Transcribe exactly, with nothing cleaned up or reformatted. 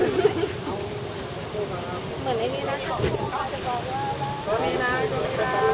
เหมือนไอ้นี่นะจะบอกว่ามีนะ